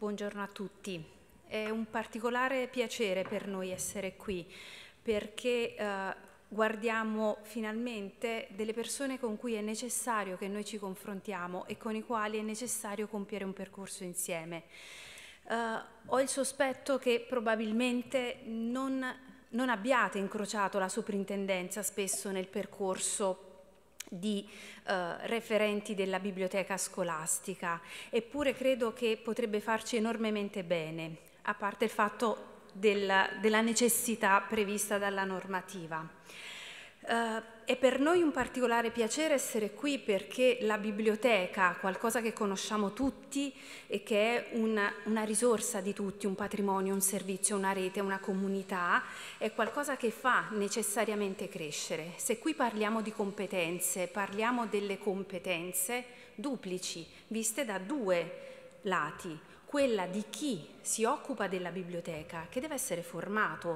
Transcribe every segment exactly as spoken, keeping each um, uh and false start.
Buongiorno a tutti. È un particolare piacere per noi essere qui perché eh, guardiamo finalmente delle persone con cui è necessario che noi ci confrontiamo e con i quali è necessario compiere un percorso insieme. Eh, ho il sospetto che probabilmente non, non abbiate incrociato la soprintendenza spesso nel percorso di eh, referenti della biblioteca scolastica, eppure credo che potrebbe farci enormemente bene, a parte il fatto del, della necessità prevista dalla normativa. Uh, è per noi un particolare piacere essere qui perché la biblioteca, qualcosa che conosciamo tutti e che è una, una risorsa di tutti, un patrimonio, un servizio, una rete, una comunità, è qualcosa che fa necessariamente crescere. Se qui parliamo di competenze, parliamo delle competenze duplici, viste da due lati, quella di chi si occupa della biblioteca, che deve essere formato.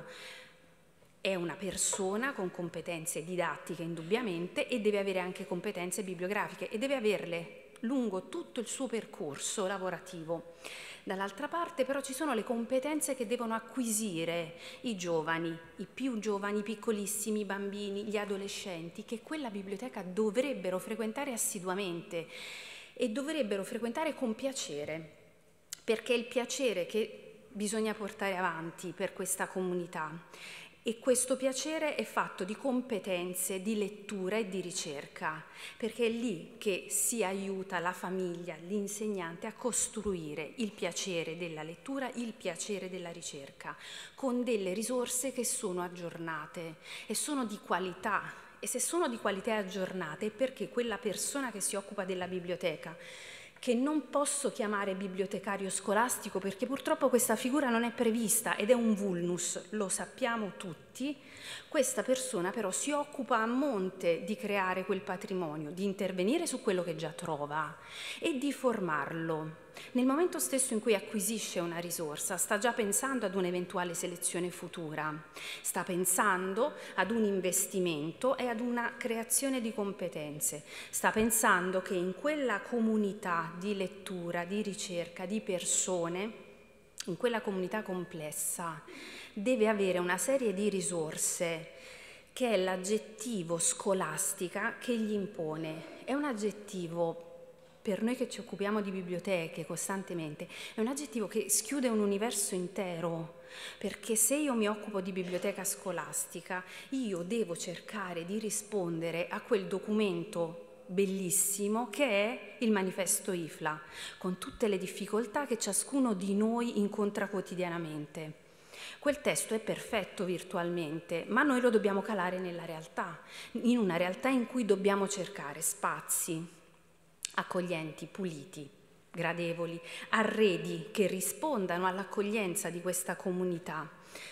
È una persona con competenze didattiche indubbiamente e deve avere anche competenze bibliografiche e deve averle lungo tutto il suo percorso lavorativo. Dall'altra parte però ci sono le competenze che devono acquisire i giovani, i più giovani, i piccolissimi, i bambini, gli adolescenti, che quella biblioteca dovrebbero frequentare assiduamente e dovrebbero frequentare con piacere, perché è il piacere che bisogna portare avanti per questa comunità. E questo piacere è fatto di competenze, di lettura e di ricerca, perché è lì che si aiuta la famiglia, l'insegnante a costruire il piacere della lettura, il piacere della ricerca, con delle risorse che sono aggiornate e sono di qualità. E se sono di qualità e aggiornate è perché quella persona che si occupa della biblioteca, che non posso chiamare bibliotecario scolastico perché purtroppo questa figura non è prevista ed è un vulnus, lo sappiamo tutti, questa persona però si occupa a monte di creare quel patrimonio, di intervenire su quello che già trova e di formarlo. Nel momento stesso in cui acquisisce una risorsa, sta già pensando ad un'eventuale selezione futura, sta pensando ad un investimento e ad una creazione di competenze, sta pensando che in quella comunità di lettura, di ricerca, di persone, in quella comunità complessa, deve avere una serie di risorse che è l'aggettivo scolastica che gli impone. È un aggettivo, per noi che ci occupiamo di biblioteche costantemente, è un aggettivo che schiude un universo intero, perché se io mi occupo di biblioteca scolastica, io devo cercare di rispondere a quel documento bellissimo che è il manifesto I F L A, con tutte le difficoltà che ciascuno di noi incontra quotidianamente. Quel testo è perfetto virtualmente, ma noi lo dobbiamo calare nella realtà, in una realtà in cui dobbiamo cercare spazi accoglienti, puliti, gradevoli, arredi che rispondano all'accoglienza di questa comunità,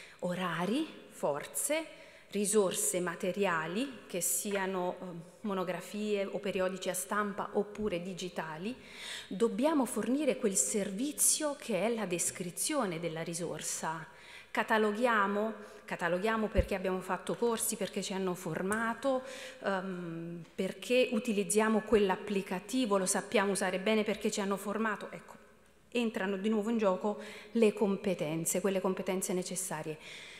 orari, forze, risorse materiali, che siano eh, monografie o periodici a stampa oppure digitali. Dobbiamo fornire quel servizio che è la descrizione della risorsa. Cataloghiamo, cataloghiamo perché abbiamo fatto corsi, perché ci hanno formato, um, perché utilizziamo quell'applicativo, lo sappiamo usare bene perché ci hanno formato. Ecco, entrano di nuovo in gioco le competenze, quelle competenze necessarie.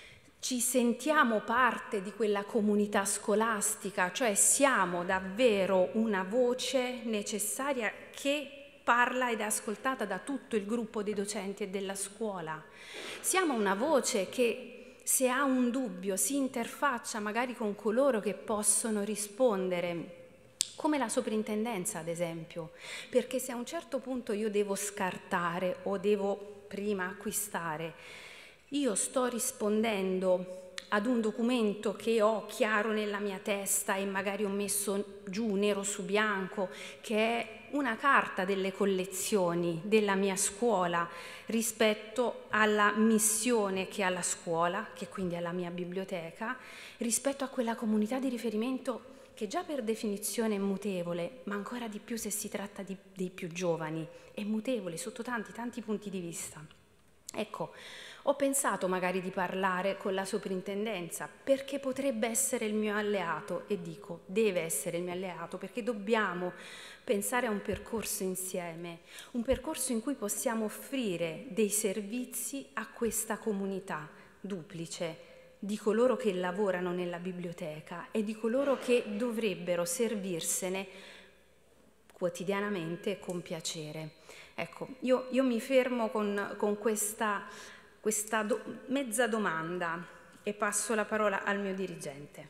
Ci sentiamo parte di quella comunità scolastica, cioè siamo davvero una voce necessaria che parla ed è ascoltata da tutto il gruppo dei docenti e della scuola. Siamo una voce che, se ha un dubbio, si interfaccia magari con coloro che possono rispondere, come la soprintendenza ad esempio, perché se a un certo punto io devo scartare o devo prima acquistare, io sto rispondendo ad un documento che ho chiaro nella mia testa e magari ho messo giù nero su bianco, che è una carta delle collezioni della mia scuola rispetto alla missione che ha la scuola, che quindi è la mia biblioteca, rispetto a quella comunità di riferimento che già per definizione è mutevole, ma ancora di più se si tratta di, dei più giovani, è mutevole sotto tanti, tanti punti di vista. Ecco, ho pensato magari di parlare con la soprintendenza perché potrebbe essere il mio alleato e dico deve essere il mio alleato perché dobbiamo pensare a un percorso insieme, un percorso in cui possiamo offrire dei servizi a questa comunità duplice di coloro che lavorano nella biblioteca e di coloro che dovrebbero servirsene quotidianamente e con piacere. Ecco, io, io mi fermo con, con questa, questa do, mezza domanda e passo la parola al mio dirigente.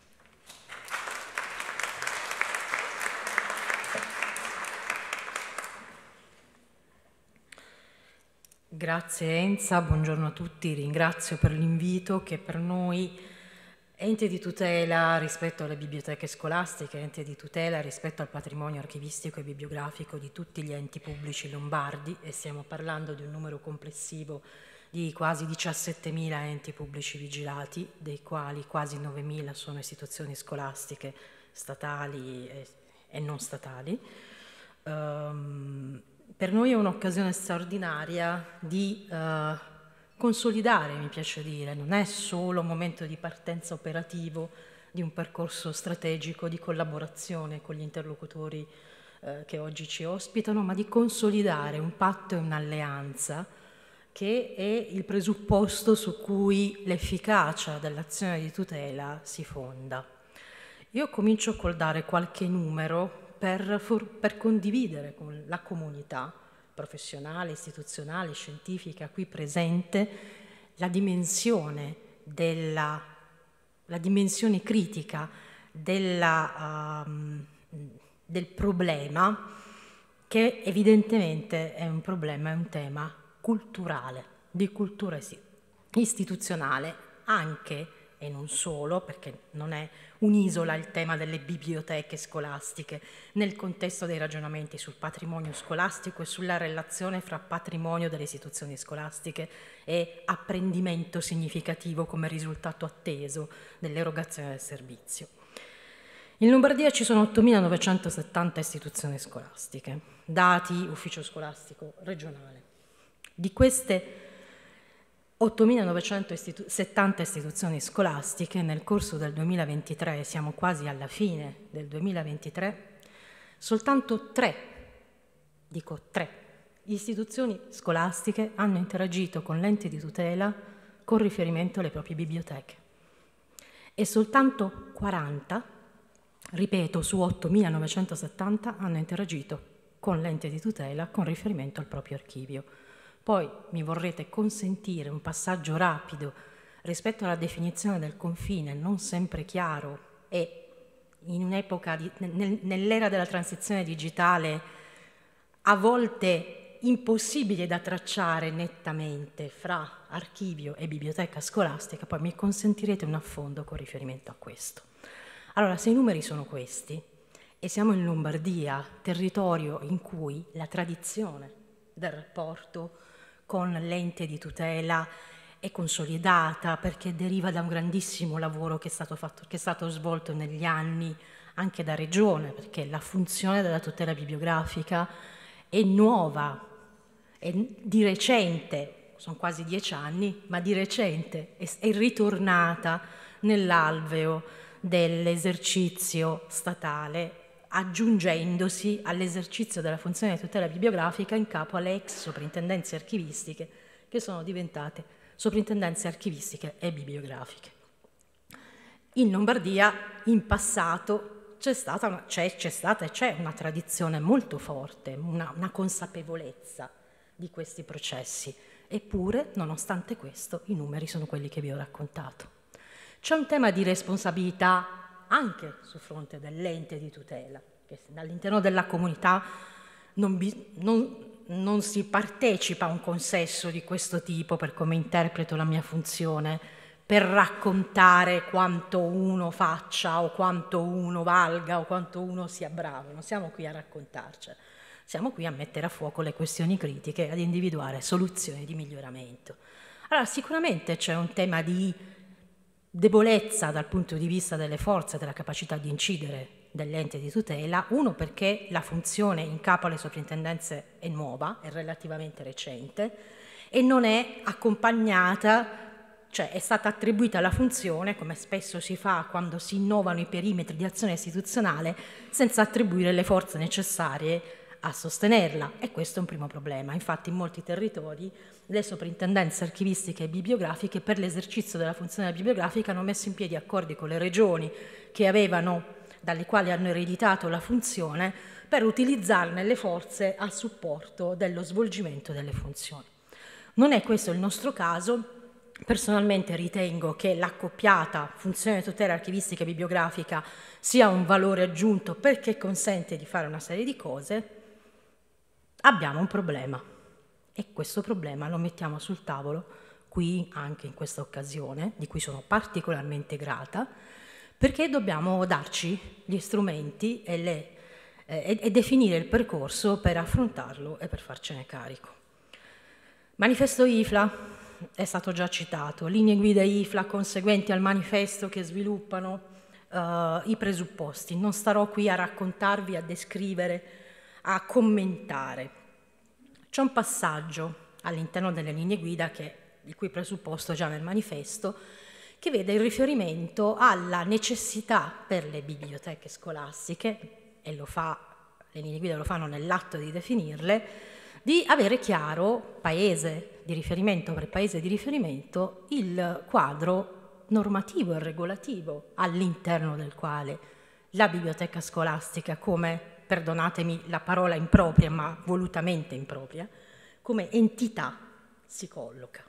Grazie Enza, buongiorno a tutti, ringrazio per l'invito che per noi ente di tutela rispetto alle biblioteche scolastiche, ente di tutela rispetto al patrimonio archivistico e bibliografico di tutti gli enti pubblici lombardi, e stiamo parlando di un numero complessivo di quasi diciassettemila enti pubblici vigilati, dei quali quasi novemila sono istituzioni scolastiche statali e, e non statali. Um, per noi è un'occasione straordinaria di uh, consolidare, mi piace dire, non è solo un momento di partenza operativo di un percorso strategico di collaborazione con gli interlocutori eh, che oggi ci ospitano, ma di consolidare un patto e un'alleanza che è il presupposto su cui l'efficacia dell'azione di tutela si fonda. Io comincio col dare qualche numero per, for- per condividere con la comunità professionale, istituzionale, scientifica qui presente la dimensione della la dimensione critica della, um, del problema, che evidentemente è un problema, è un tema culturale, di cultura istituzionale, anche e non solo, perché non è un'isola il tema delle biblioteche scolastiche, nel contesto dei ragionamenti sul patrimonio scolastico e sulla relazione fra patrimonio delle istituzioni scolastiche e apprendimento significativo come risultato atteso dell'erogazione del servizio. In Lombardia ci sono ottomilanovecentosettanta istituzioni scolastiche, dati ufficio scolastico regionale. Di queste ottomilanovecentosettanta istituzioni scolastiche, nel corso del duemilaventitré, siamo quasi alla fine del duemilaventitré, soltanto tre, dico tre, istituzioni scolastiche hanno interagito con l'ente di tutela con riferimento alle proprie biblioteche e soltanto quaranta, ripeto, su ottomilanovecentosettanta hanno interagito con l'ente di tutela con riferimento al proprio archivio. Poi mi vorrete consentire un passaggio rapido rispetto alla definizione del confine non sempre chiaro e in un'epoca, di, nel, nell'era della transizione digitale, a volte impossibile da tracciare nettamente fra archivio e biblioteca scolastica. Poi mi consentirete un affondo con riferimento a questo. Allora, se i numeri sono questi, e siamo in Lombardia, territorio in cui la tradizione del rapporto con l'ente di tutela è consolidata perché deriva da un grandissimo lavoro che è stato fatto, che è stato svolto negli anni anche da Regione, perché la funzione della tutela bibliografica è nuova, è di recente, sono quasi dieci anni, ma di recente è, è ritornata nell'alveo dell'esercizio statale, aggiungendosi all'esercizio della funzione di tutela bibliografica in capo alle ex soprintendenze archivistiche, che sono diventate soprintendenze archivistiche e bibliografiche. In Lombardia, in passato, c'è stata, una, c'è, c'è stata e c'è una tradizione molto forte, una, una consapevolezza di questi processi. Eppure, nonostante questo, i numeri sono quelli che vi ho raccontato. C'è un tema di responsabilità anche sul fronte dell'ente di tutela, che all'interno della comunità non, bi- non, non si partecipa a un consesso di questo tipo, per come interpreto la mia funzione, per raccontare quanto uno faccia o quanto uno valga o quanto uno sia bravo. Non siamo qui a raccontarci, siamo qui a mettere a fuoco le questioni critiche e ad individuare soluzioni di miglioramento. Allora, sicuramente c'è un tema di debolezza dal punto di vista delle forze, della capacità di incidere dell'ente di tutela, uno perché la funzione in capo alle soprintendenze è nuova, è relativamente recente, e non è accompagnata, cioè è stata attribuita la funzione, come spesso si fa quando si innovano i perimetri di azione istituzionale, senza attribuire le forze necessarie a sostenerla, e questo è un primo problema. Infatti in molti territori le soprintendenze archivistiche e bibliografiche per l'esercizio della funzione bibliografica hanno messo in piedi accordi con le regioni che avevano, dalle quali hanno ereditato la funzione, per utilizzarne le forze a supporto dello svolgimento delle funzioni. Non è questo il nostro caso. Personalmente ritengo che l'accoppiata funzione tutela archivistica e bibliografica sia un valore aggiunto perché consente di fare una serie di cose. Abbiamo un problema e questo problema lo mettiamo sul tavolo qui anche in questa occasione, di cui sono particolarmente grata, perché dobbiamo darci gli strumenti e, le, eh, e definire il percorso per affrontarlo e per farcene carico. Manifesto I F L A è stato già citato, linee guida I F L A conseguenti al manifesto che sviluppano uh, i presupposti. Non starò qui a raccontarvi, a descrivere, a commentare. C'è un passaggio all'interno delle linee guida, che, il cui presupposto già nel manifesto, che vede il riferimento alla necessità per le biblioteche scolastiche, e lo fa, le linee guida lo fanno nell'atto di definirle, di avere chiaro, paese di riferimento per paese di riferimento, il quadro normativo e regolativo all'interno del quale la biblioteca scolastica, come, perdonatemi la parola impropria, ma volutamente impropria, come entità si colloca.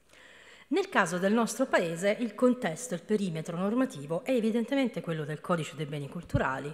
Nel caso del nostro paese il contesto, il perimetro normativo è evidentemente quello del Codice dei Beni Culturali.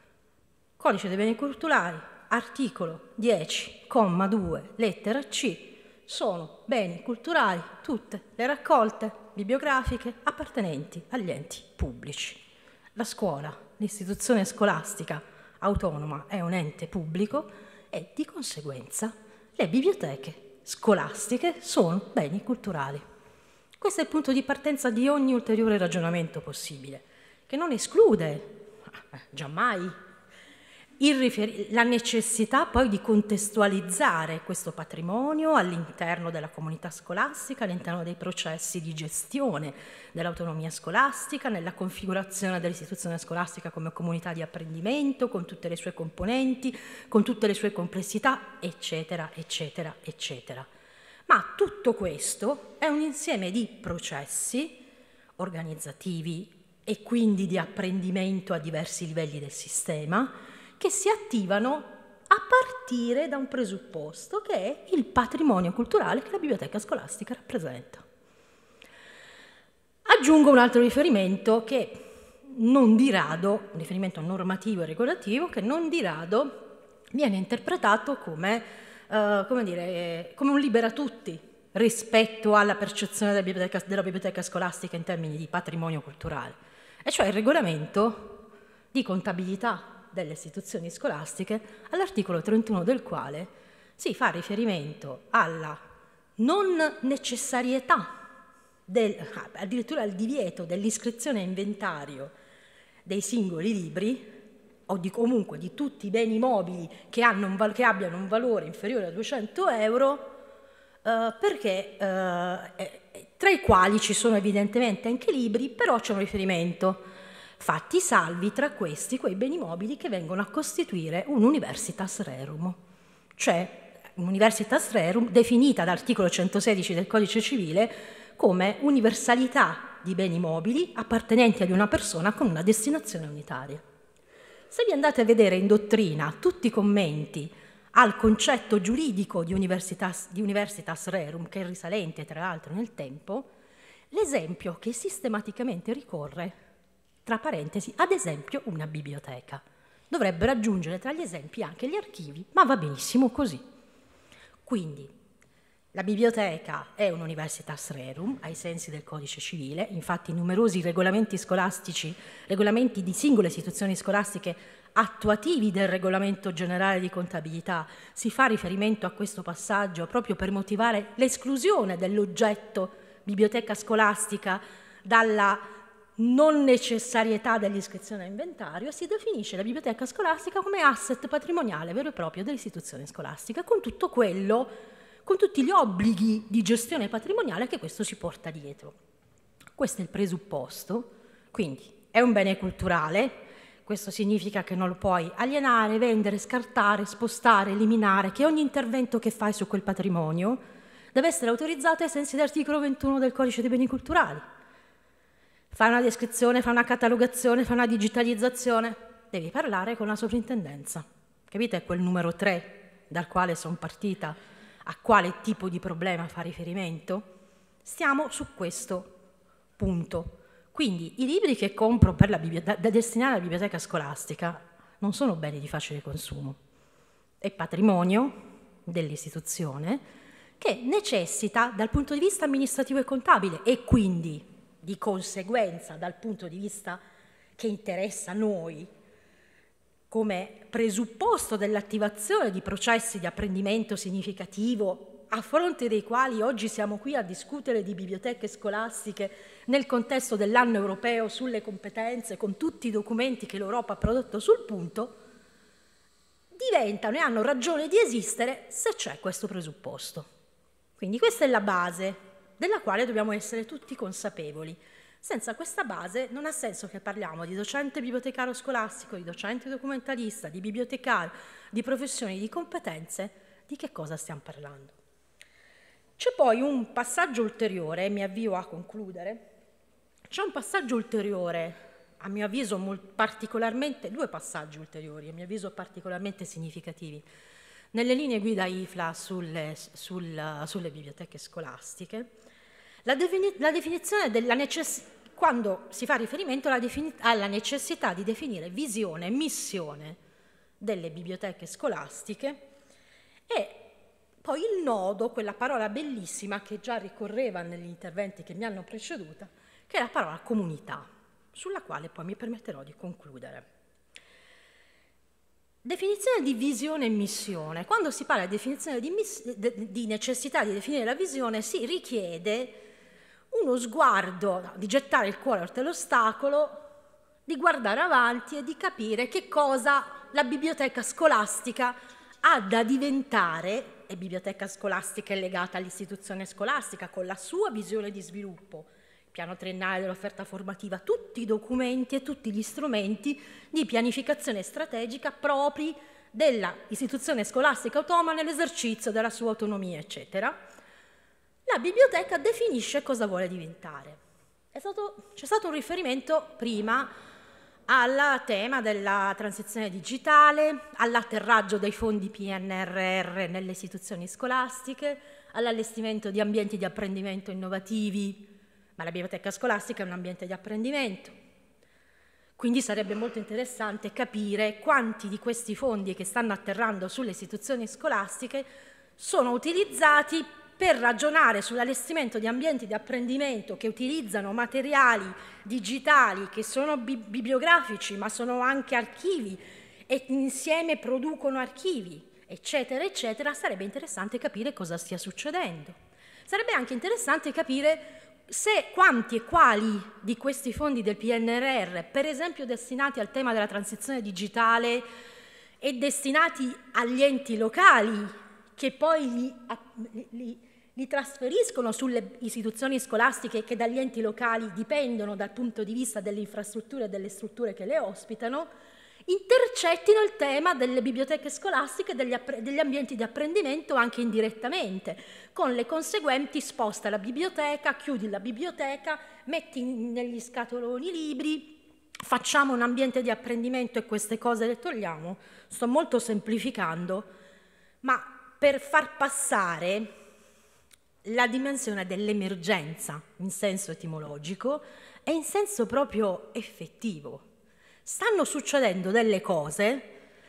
Codice dei Beni Culturali, articolo dieci, comma due, lettera C, sono beni culturali tutte le raccolte bibliografiche appartenenti agli enti pubblici. La scuola, l'istituzione scolastica autonoma è un ente pubblico e di conseguenza le biblioteche scolastiche sono beni culturali. Questo è il punto di partenza di ogni ulteriore ragionamento possibile, che non esclude, giammai, Il la necessità poi di contestualizzare questo patrimonio all'interno della comunità scolastica, all'interno dei processi di gestione dell'autonomia scolastica, nella configurazione dell'istituzione scolastica come comunità di apprendimento, con tutte le sue componenti, con tutte le sue complessità, eccetera, eccetera, eccetera. Ma tutto questo è un insieme di processi organizzativi e quindi di apprendimento a diversi livelli del sistema, che si attivano a partire da un presupposto che è il patrimonio culturale che la biblioteca scolastica rappresenta. Aggiungo un altro riferimento che non di rado, un riferimento normativo e regolativo, che non di rado viene interpretato come, uh, come, dire, come un libera tutti rispetto alla percezione della biblioteca, della biblioteca scolastica in termini di patrimonio culturale, e cioè il regolamento di contabilità delle istituzioni scolastiche, all'articolo trentuno del quale si fa riferimento alla non necessarietà, del, addirittura al divieto dell'iscrizione a inventario dei singoli libri o di, comunque di tutti i beni mobili che, hanno un, che abbiano un valore inferiore a duecento euro, eh, perché, eh, tra i quali ci sono evidentemente anche libri, però c'è un riferimento fatti salvi tra questi quei beni mobili che vengono a costituire un'universitas rerum, cioè un'universitas rerum definita dall'articolo centosedici del Codice Civile come universalità di beni mobili appartenenti ad una persona con una destinazione unitaria. Se vi andate a vedere in dottrina tutti i commenti al concetto giuridico di universitas, di universitas rerum, che è risalente tra l'altro nel tempo, l'esempio che sistematicamente ricorre, tra parentesi, ad esempio una biblioteca. Dovrebbero aggiungere tra gli esempi anche gli archivi, ma va benissimo così. Quindi la biblioteca è un'universitas rerum ai sensi del Codice Civile, infatti numerosi regolamenti scolastici, regolamenti di singole istituzioni scolastiche attuativi del regolamento generale di contabilità, si fa riferimento a questo passaggio proprio per motivare l'esclusione dell'oggetto biblioteca scolastica dalla non necessarietà dell'iscrizione a inventario, si definisce la biblioteca scolastica come asset patrimoniale vero e proprio dell'istituzione scolastica, con tutto quello, con tutti gli obblighi di gestione patrimoniale che questo si porta dietro. Questo è il presupposto, quindi è un bene culturale, questo significa che non lo puoi alienare, vendere, scartare, spostare, eliminare, che ogni intervento che fai su quel patrimonio deve essere autorizzato ai sensi dell'articolo ventuno del Codice dei Beni Culturali. Fai una descrizione, fai una catalogazione, fai una digitalizzazione, devi parlare con la sovrintendenza. Capite? È quel numero tre dal quale sono partita, a quale tipo di problema fa riferimento? Stiamo su questo punto. Quindi i libri che compro per la da, da destinare alla biblioteca scolastica non sono beni di facile consumo, è patrimonio dell'istituzione che necessita dal punto di vista amministrativo e contabile e quindi di conseguenza dal punto di vista che interessa a noi come presupposto dell'attivazione di processi di apprendimento significativo a fronte dei quali oggi siamo qui a discutere di biblioteche scolastiche nel contesto dell'anno europeo sulle competenze, con tutti i documenti che l'Europa ha prodotto sul punto, diventano e hanno ragione di esistere se c'è questo presupposto. Quindi questa è la base della quale dobbiamo essere tutti consapevoli. Senza questa base non ha senso che parliamo di docente bibliotecario scolastico, di docente documentalista, di bibliotecario, di professioni, di competenze, di che cosa stiamo parlando? C'è poi un passaggio ulteriore, e mi avvio a concludere, c'è un passaggio ulteriore, a mio avviso particolarmente, due passaggi ulteriori, a mio avviso particolarmente significativi, nelle linee guida I F L A sulle, sul, sulle biblioteche scolastiche, la, defini, la definizione della necessità, quando si fa riferimento alla, alla necessità di definire visione e missione delle biblioteche scolastiche e poi il nodo, quella parola bellissima che già ricorreva negli interventi che mi hanno preceduta, che è la parola comunità, sulla quale poi mi permetterò di concludere. Definizione di visione e missione. Quando si parla di definizione di, di necessità di definire la visione, si richiede uno sguardo, di gettare il cuore oltre l'ostacolo, di guardare avanti e di capire che cosa la biblioteca scolastica ha da diventare, e biblioteca scolastica è legata all'istituzione scolastica con la sua visione di sviluppo, il piano triennale dell'offerta formativa, tutti i documenti e tutti gli strumenti di pianificazione strategica propri dell'istituzione scolastica autonoma nell'esercizio della sua autonomia, eccetera. La biblioteca definisce cosa vuole diventare. È stato, c'è stato un riferimento prima al tema della transizione digitale, all'atterraggio dei fondi P N R R nelle istituzioni scolastiche, all'allestimento di ambienti di apprendimento innovativi, ma la biblioteca scolastica è un ambiente di apprendimento. Quindi sarebbe molto interessante capire quanti di questi fondi che stanno atterrando sulle istituzioni scolastiche sono utilizzati per ragionare sull'allestimento di ambienti di apprendimento che utilizzano materiali digitali che sono bi- bibliografici ma sono anche archivi e insieme producono archivi, eccetera, eccetera. Sarebbe interessante capire cosa stia succedendo. Sarebbe anche interessante capire se quanti e quali di questi fondi del P N R R, per esempio destinati al tema della transizione digitale e destinati agli enti locali, che poi li, li, li trasferiscono sulle istituzioni scolastiche che dagli enti locali dipendono dal punto di vista delle infrastrutture e delle strutture che le ospitano, intercettino il tema delle biblioteche scolastiche e degli, degli ambienti di apprendimento anche indirettamente, con le conseguenti sposta la biblioteca, chiudi la biblioteca, metti negli scatoloni i libri, facciamo un ambiente di apprendimento e queste cose le togliamo. Sto molto semplificando, ma per far passare la dimensione dell'emergenza in senso etimologico e in senso proprio effettivo. Stanno succedendo delle cose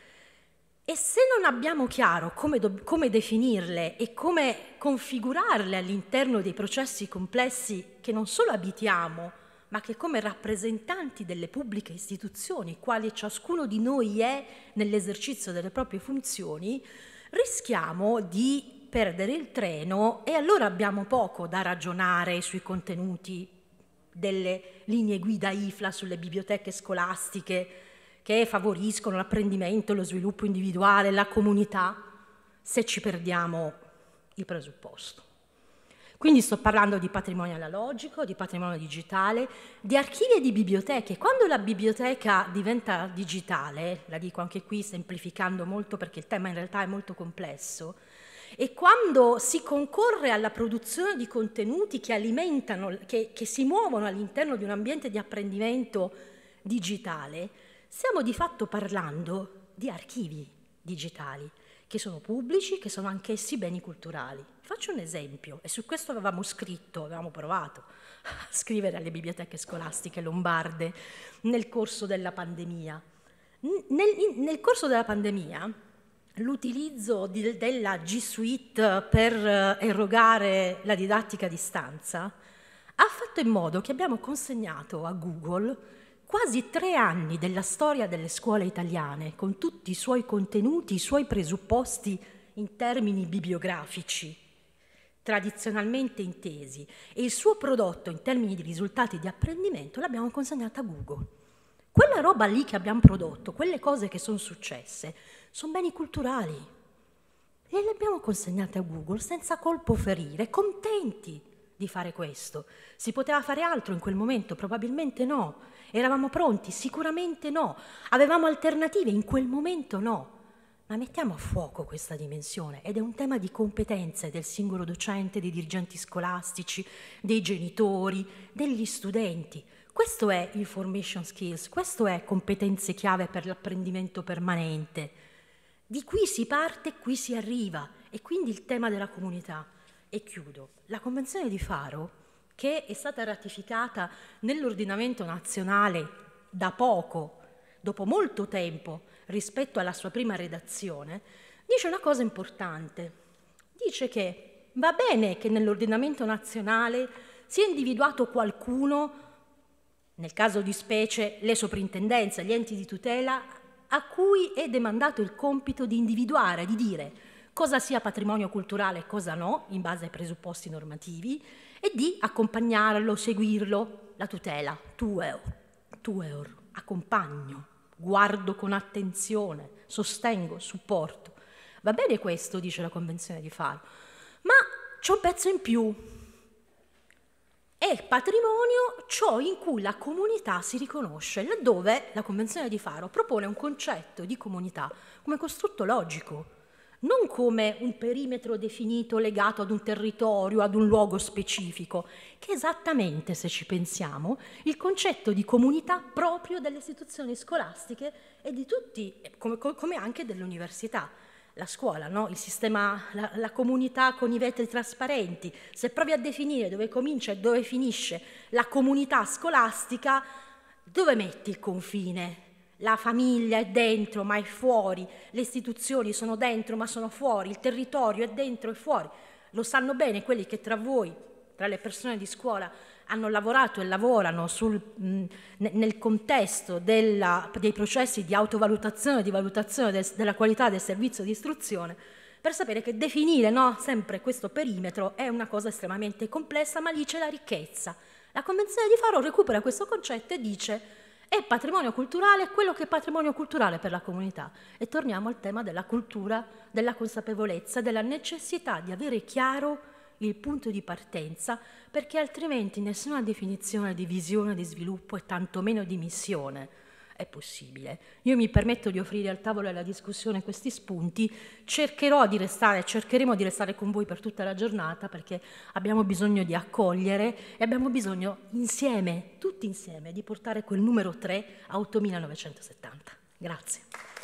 e se non abbiamo chiaro come, do- come definirle e come configurarle all'interno dei processi complessi che non solo abitiamo, ma che come rappresentanti delle pubbliche istituzioni, quali ciascuno di noi è nell'esercizio delle proprie funzioni, rischiamo di perdere il treno e allora abbiamo poco da ragionare sui contenuti delle linee guida I F L A sulle biblioteche scolastiche che favoriscono l'apprendimento, lo sviluppo individuale, la comunità, se ci perdiamo il presupposto. Quindi sto parlando di patrimonio analogico, di patrimonio digitale, di archivi e di biblioteche. Quando la biblioteca diventa digitale, la dico anche qui semplificando molto perché il tema in realtà è molto complesso, e quando si concorre alla produzione di contenuti che alimentano, che, che si muovono all'interno di un ambiente di apprendimento digitale, stiamo di fatto parlando di archivi digitali, che sono pubblici, che sono anch'essi beni culturali. Faccio un esempio, e su questo avevamo scritto, avevamo provato a scrivere alle biblioteche scolastiche lombarde nel corso della pandemia. Nel, in, nel corso della pandemia l'utilizzo di, della G Suite per erogare la didattica a distanza ha fatto in modo che abbiamo consegnato a Google quasi tre anni della storia delle scuole italiane, con tutti i suoi contenuti, i suoi presupposti in termini bibliografici, tradizionalmente intesi, e il suo prodotto in termini di risultati di apprendimento l'abbiamo consegnato a Google. Quella roba lì che abbiamo prodotto, quelle cose che sono successe, sono beni culturali. E le abbiamo consegnate a Google senza colpo ferire, contenti di fare questo. Si poteva fare altro in quel momento? Probabilmente no. Eravamo pronti? Sicuramente no. Avevamo alternative? In quel momento no. Ma mettiamo a fuoco questa dimensione, ed è un tema di competenze del singolo docente, dei dirigenti scolastici, dei genitori, degli studenti. Questo è information skills, questo è competenze chiave per l'apprendimento permanente. Di qui si parte, qui si arriva, e quindi il tema della comunità. E chiudo. La Convenzione di Faro, che è stata ratificata nell'ordinamento nazionale da poco, dopo molto tempo rispetto alla sua prima redazione, dice una cosa importante. Dice che va bene che nell'ordinamento nazionale sia individuato qualcuno, nel caso di specie le soprintendenze, gli enti di tutela, a cui è demandato il compito di individuare, di dire cosa sia patrimonio culturale e cosa no, in base ai presupposti normativi, e di accompagnarlo, seguirlo, la tutela, tueur, tueur, accompagno, guardo con attenzione, sostengo, supporto. Va bene questo, dice la Convenzione di Faro, ma c'è un pezzo in più. È patrimonio ciò in cui la comunità si riconosce, laddove la Convenzione di Faro propone un concetto di comunità come costrutto logico, non come un perimetro definito legato ad un territorio, ad un luogo specifico, che è esattamente, se ci pensiamo, il concetto di comunità proprio delle istituzioni scolastiche e di tutti, come, come anche dell'università. La scuola, no? Il sistema, la, la comunità con i vetri trasparenti. Se provi a definire dove comincia e dove finisce la comunità scolastica, dove metti il confine? La famiglia è dentro ma è fuori, le istituzioni sono dentro ma sono fuori, il territorio è dentro e fuori. Lo sanno bene quelli che tra voi, tra le persone di scuola, hanno lavorato e lavorano sul, mh, nel contesto della, dei processi di autovalutazione e di valutazione del, della qualità del servizio di istruzione, per sapere che definire, no, sempre questo perimetro è una cosa estremamente complessa, ma lì c'è la ricchezza. La Convenzione di Faro recupera questo concetto e dice: è patrimonio culturale quello che è patrimonio culturale per la comunità. E torniamo al tema della cultura, della consapevolezza, della necessità di avere chiaro il punto di partenza, perché altrimenti nessuna definizione di visione di sviluppo e tantomeno di missione è possibile. Io mi permetto di offrire al tavolo della discussione questi spunti, cercherò di restare, cercheremo di restare con voi per tutta la giornata, perché abbiamo bisogno di accogliere e abbiamo bisogno insieme, tutti insieme, di portare quel numero tre a ottomilanovecentosettanta. Grazie.